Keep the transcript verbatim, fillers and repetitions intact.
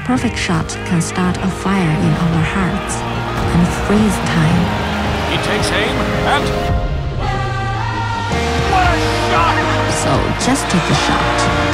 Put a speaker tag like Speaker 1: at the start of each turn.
Speaker 1: perfect shot can start a fire in our hearts and freeze time.
Speaker 2: He takes aim and... What a shot!
Speaker 1: So just take a shot.